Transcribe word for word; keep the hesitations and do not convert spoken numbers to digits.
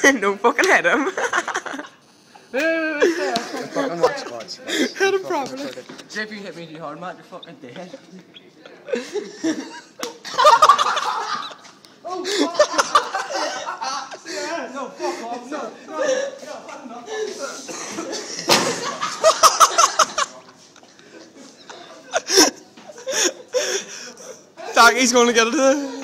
No fucking hit him. Wait, wait, wait, stay. Fucking watch God. Hit him properly. Jay, if you hit me too hard, Matt, you're fucking dead. Oh, fuck. No, fuck off. No, no, no, Doggy's going to get it.